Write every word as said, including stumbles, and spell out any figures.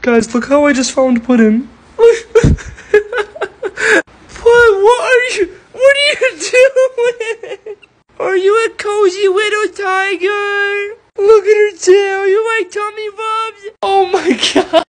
Guys, look how I just found Puddin. Puddin, what are you, what are you doing? Are you a cozy little tiger? Look at her tail, you like tummy rubs? Oh my god.